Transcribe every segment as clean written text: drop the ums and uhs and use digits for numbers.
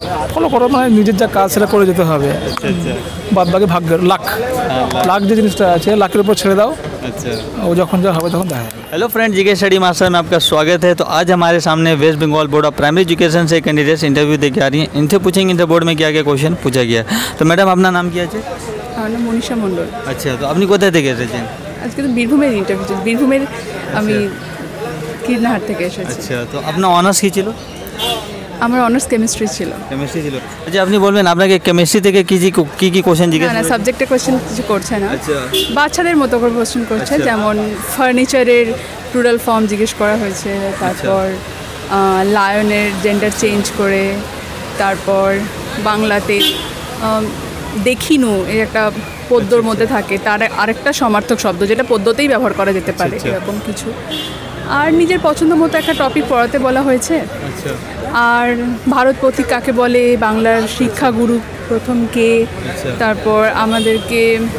Follow করো, মানে নিজের যা কাজ সেটা করে যেতে হবে। अच्छा अच्छा বাদ বাকি ভাগ্যের লাক, লাক যে জিনিসটা আছে লাকের উপর ছেড়ে দাও, अच्छा। ও যখন যা হবে তখন দেখা যাবে। Hello friend, GK study master में आपका स्वागत है। तो आज हमारे सामने West Bengal board of primary education से कैंडिडेट्स इंटरव्यू दे के आ रही हैं। इनसे पूछेंगे इंटर बोर्ड में क्या क्या क्वेश्चन पूछा गया है। तो मैडम अपना नाम क्या है? আমার নাম মনীষা মণ্ডল। अच्छा, तो আপনি কোথা থেকে এসেছেন? আজকে তো বীরভূমের ইন্টারভিউ, বীরভূমের আমি কীর্ণাহাট থেকে এসেছি। আচ্ছা, তো আপনার অনার্স কী ছিল? আমার অনার্স কেমিস্ট্রি ছিল। কেমিস্ট্রি ছিল। আচ্ছা, আপনি বলবেন আপনাকে কেমিস্ট্রি থেকে কী কোশ্চেন জিজ্ঞেস না, সাবজেক্টে কোয়েশ্চেন কিছু করছে না, আচ্ছা বাচ্চাদের মতো করে কোয়েশ্চেন করছে। আচ্ছা। যেমন ফার্নিচারের প্লুরাল ফর্ম জিজ্ঞেস করা হয়েছে, তারপর লায়নের জেন্ডার চেঞ্জ করে, তারপর বাংলাতে দেখিনু এই একটা পদ্যর মধ্যে থাকে, তার আরেকটা সমার্থক শব্দ যেটা পদ্যতেই ব্যবহার করা যেতে পারে, আচ্ছা। এরকম কিছু। আর নিজের পছন্দ মতো একটা টপিক পড়াতে বলা হয়েছে। আচ্ছা আর ভারত পথিক কাকে বলে, বাংলার শিক্ষাগুরু প্রথম কে, আচ্ছা। তারপর আমাদেরকে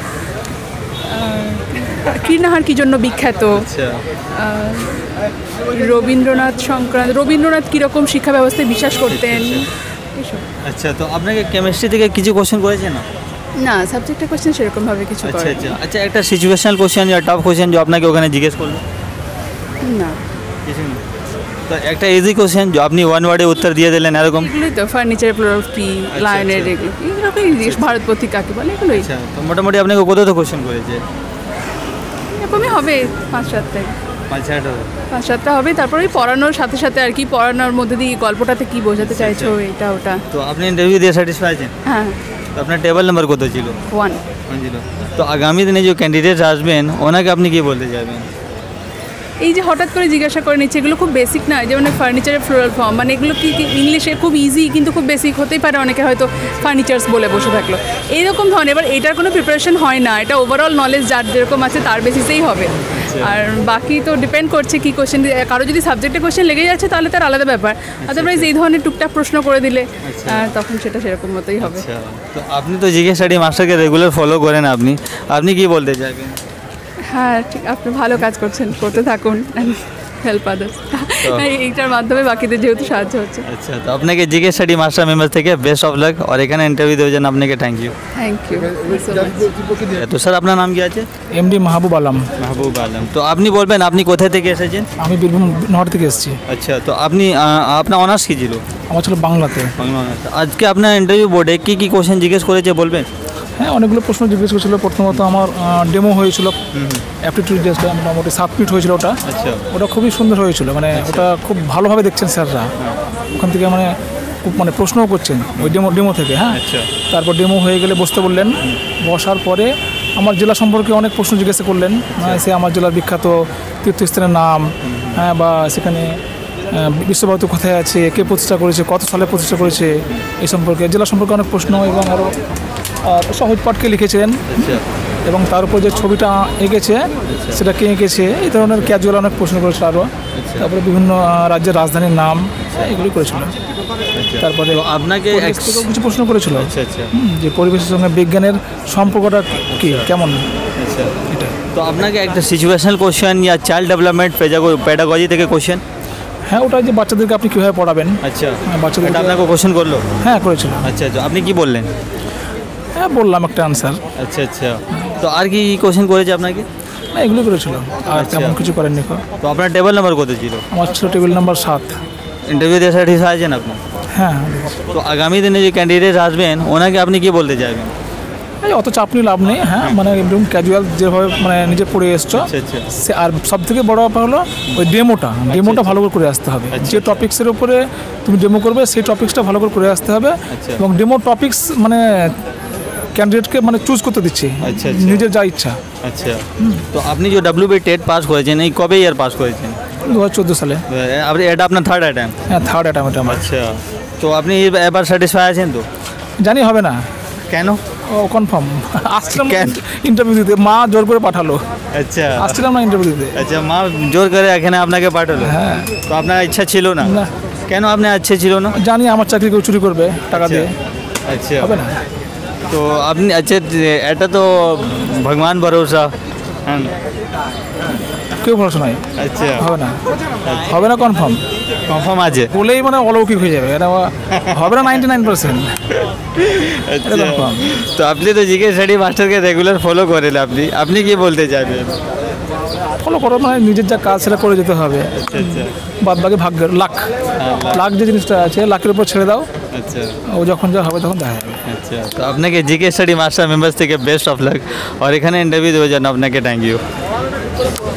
কীর্ণাহার কী জন্য বিখ্যাত, আচ্ছা রবীন্দ্রনাথ কীরকম শিক্ষা ব্যবস্থায় বিশ্বাস করতেন, এসব। আচ্ছা, তো আপনাকে কেমিস্ট্রি থেকে কিছু কোশ্চেন করেছে না? না, সাবজেক্টের কোয়েশ্চেন সেরকমভাবে কিছু আচ্ছা করে আচ্ছা আচ্ছা, একটা সিচুয়েশনাল কোশ্চেন या টাফ কোশ্চেন जो আপনাকে ওখানে জিজ্ঞেস করলো? না। কিছু না। তো একটা ইজি কোশ্চেন जो আপনি ওয়ান ওয়ার্ডে উত্তর দিয়ে দিলেন এরকম? এগুলোই তো, ফার্নিচার প্লুরাল কি, লায়নের, এগুলোই ভারত পথিক কাকে বলে, এগুলোই। আচ্ছা, তো মোটামুটি আপনাকে কত তো কোশ্চেন করেছে? এরকমই হবে 5-7টা। 5-6টা হবে। তারপরে ওই পড়ানোর সাথে সাথে আর কি, পড়ানোর মধ্যে দিয়ে গল্পটাতে কি বোঝাতে চাইছো, এটা ওটা। তো আপনি ইন্টারভিউ দিয়ে স্যাটিসফাই আছেন? হ্যাঁ, তো আপনার টেবিল নাম্বার কত ছিল? 1 ছিল। তো আগামী দিনে যে ক্যান্ডিডেট আসবেন ওনাকে আপনি কি বলতে চাইবেন? এই যে হঠাৎ করে জিজ্ঞাসা করে নিচ্ছে, এগুলো খুব বেসিক না, যেমন ফার্নিচারের প্লুরাল ফর্ম, মানে এগুলো কি ইংলিশে খুব ইজি কিন্তু খুব বেসিক হতেই পারে, অনেকে হয়তো ফার্নিচার্স বলে বসে থাকলো, এইরকম ধরনের। এবার এটার কোনো প্রিপারেশন হয় না, এটা ওভারঅল নলেজ যার যেরকম আছে তার বেসিসেই হবে। আর বাকি তো ডিপেন্ড করছে কী কোশ্চেন, কারো যদি সাবজেক্টে কোশ্চেন লেগে যাচ্ছে তাহলে তার আলাদা ব্যাপার, আদারওয়াইজ এই ধরনের টুকটাক প্রশ্ন করে দিলে তখন সেটা সেরকম মতোই হবে। তো আপনি তো জিকে স্টাডি মাস্টারকে রেগুলার ফলো করেন, আপনি কি বলতে চাইবেন? হ্যাঁ, ঠিক, আপনি ভালো কাজ করছেন, করতে থাকুন, হেল্প আদার্স, এইটার মাধ্যমে বাকিদের যেহেতু সাহায্য হচ্ছে। আচ্ছা, তো আপনাকে জিকে স্টাডি মাস্টার মেম্বার থেকে বেস্ট অফ লাক, আর এখানে ইন্টারভিউ দেওয়ার জন্য আপনাকে thank you. Thank you so much. তো স্যার আপনার নাম কি আছে? এমডি মাহবুব আলম। মাহবুব আলম। তো আপনি বলবেন আপনি কোথা থেকে এসেছেন? আমি বীরভূম নগর থেকে এসেছি। আচ্ছা, তো আপনি আপনার অনার্স কী ছিল? আমার ছিল বাংলাতে। বাংলা অনার্স। আজকে আপনার ইন্টারভিউ বোর্ডে কী কী কোশ্চেন জিজ্ঞেস করেছে বলবেন? হ্যাঁ, অনেকগুলো প্রশ্ন জিজ্ঞেস করেছিল। প্রথমত আমার ডেমো হয়েছিল, অ্যাপটিটিউড টেস্টটা মোটামুটি 7 মিনিট হয়েছিল ওটা। আচ্ছা, ওটা খুবই সুন্দর হয়েছিল, মানে ওটা খুব ভালোভাবে দেখছেন স্যাররা ওখান থেকে, মানে খুব মানে প্রশ্নও করছেন ওই ডেমো থেকে। হ্যাঁ, আচ্ছা। তারপর ডেমো হয়ে গেলে বসতে বললেন, বসার পরে আমার জেলা সম্পর্কে অনেক প্রশ্ন জিজ্ঞাসা করলেন, সে আমার জেলার বিখ্যাত তীর্থস্থানের নাম, হ্যাঁ, বা সেখানে বিশ্বভারতী কোথায় আছে, কে প্রতিষ্ঠা করেছে, কত সালে প্রতিষ্ঠা করেছে, এই সম্পর্কে জেলা সম্পর্কে অনেক প্রশ্ন, এবং আরও সহজ পাঠকে লিখেছিলেন, এবং তার উপর যে ছবিটা এঁকেছে সেটা কে এঁকেছে, এই ধরনের ক্যাজুয়াল অনেক প্রশ্ন করেছিল আরও। তারপরে বিভিন্ন রাজ্যের রাজধানীর নাম, এগুলি করেছিল। তারপরে আপনাকে কিছু প্রশ্ন করেছিল। আচ্ছা আচ্ছা, যে পরিবেশের সঙ্গে বিজ্ঞানের সম্পর্কটা কি, কেমন, আচ্ছা। এটা। তো আপনাকে একটা সিচুয়েশনাল কোশ্চেন या চাইল্ড ডেভেলপমেন্ট পেডাগজি থেকে কোশ্চেন? হ্যাঁ, ওটা যে বাচ্চাদেরকে আপনি কীভাবে পড়াবেন। আচ্ছা, বাচ্চাদেরকে আপনাকে কোশ্চেন করলো? হ্যাঁ, করেছিল। আচ্ছা আচ্ছা, আপনি কি বললেন? হ্যাঁ, বললাম একটা আনসার। আচ্ছা আচ্ছা, তো আর কি কোশ্চেন করেছে আপনাকে? না, এগুলো করেছিল, আর তেমন কিছু করেননি। তো আপনার টেবিল নাম্বার কত ছিল? আমার ছিল টেবিল নাম্বার 7। ইন্টারভিউ দিয়ে স্যাটিসফাই আছেন আপনি? হ্যাঁ। তো আগামী দিনে যে ক্যান্ডিডেট আসবেন ওনাকে আপনি কি বলতে চাইবেন? অত চাপ নিয়ে লাভ নেই। হ্যাঁ, মানে একদম ক্যাজুয়াল যেভাবে মানে নিজে পড়ে এসছো, সে আর সব থেকে বড় ব্যাপার হলো ওই ডেমোটা ভালো করে আসতে হবে। যে টপিক্সের উপরে তুমি ডেমো করবে সেই টপিক্সটা ভালো করে আসতে হবে, এবং ডেমো টপিক্স মানে ক্যান্ডিডেটকে মানে চুজ করতে দিচ্ছে নিজের যা ইচ্ছা। আচ্ছা, তো আপনি যে WB টেট পাস করেছেন, এই কবে ইয়ার পাস করেছেন? 2014 সালে। এটা আপনার থার্ড অ্যাটেম্প? হ্যাঁ, থার্ড অ্যাটেম্প এটা আমার। আচ্ছা, তো আপনি এবার স্যাটিসফাই আছেন? তো জানি হবে না কেন? ও কনফার্ম আসছিলাম ইন্টারভিউ দিতে, মা জোর করে পাঠালো। আচ্ছা, আসছিলাম না ইন্টারভিউ দিতে। আচ্ছা, মা জোর করে এখানে আপনাকে পাঠালো? হ্যাঁ। তো আপনার ইচ্ছা ছিল না? কেন আপনার ইচ্ছা ছিল না? জানি আমার চাকরি কেউ চুরি করবে টাকা দিয়ে। আচ্ছা, হবে না। তো আপনি, আচ্ছা, এটা তো ভগবান ভরসা, কেউ ভরসা নয়, আচ্ছা হবে না কনফার্ম, কনফার্ম আছে। বলেই মানে অলৌকিক হয়ে যাবে, এটা হবে না 99%। আচ্ছা, তো আপনি তো জিকে স্টাডি মাস্টারকে রেগুলার ফলো করেন, আপনি কি বলতে চাইবেন? ফলো করো, মানে নিজের যা কাজ সেটা করে যেতে হবে, আচ্ছা বাদ বাকি ভাগ্যের লাক যে জিনিসটা আছে লাকের উপর ছেড়ে দাও, আচ্ছা ও যখন যা হবে তখন দেখা যাবে। আচ্ছা, তো আপনাকে জিকে স্টাডি মাস্টার মেম্বার্স থেকে বেস্ট অফ লাক, আর এখানে ইন্টারভিউ দেওয়ার জন্য আপনাকে থ্যাংক ইউ।